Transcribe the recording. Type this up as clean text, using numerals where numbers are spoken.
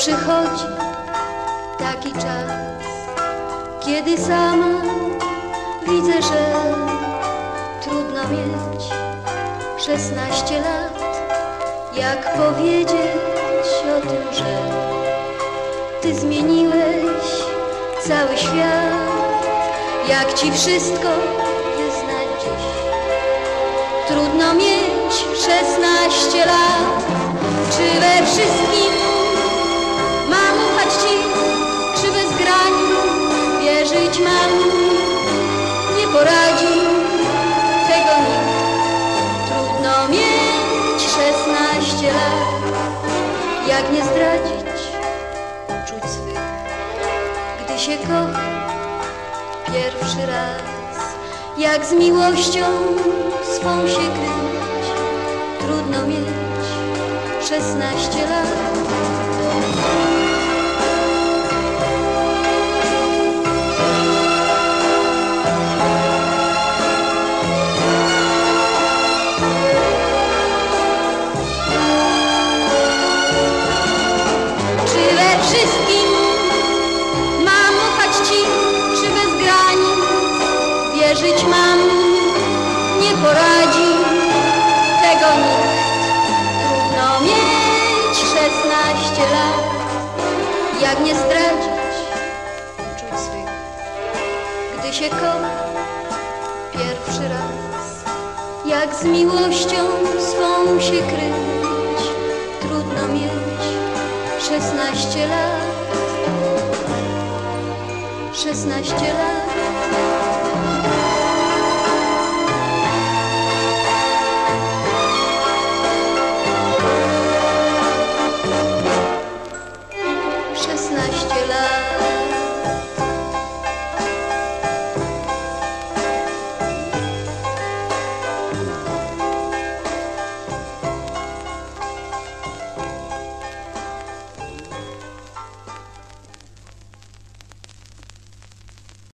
przychodzi taki czas, kiedy sama widzę, że trudno mieć 16 lat. Jak powiedzieć o tym, że ty zmieniłeś cały świat? Jak ci wszystko wyznać dziś? Trudno mieć 16 lat. Czy we wszystkim mam ufać ci? Czy bez granic wierzyć mam? Nie poradzi tego nikt. Trudno mieć 16 lat. Jak nie zdradzić uczuć swych, gdy się kocha pierwszy raz? Jak z miłością swą się kryć? Trudno mieć 16 lat. Czy we wszystkim mam ufać ci? Czy bez granic wierzyć mam? Nie poradzi tego nikt. Trudno mieć 16 lat. Jak nie zdradzić uczuć swych, gdy się kocha pierwszy raz? Jak z miłością swą się kryć? Trudno mieć 16 lat. 16 lat.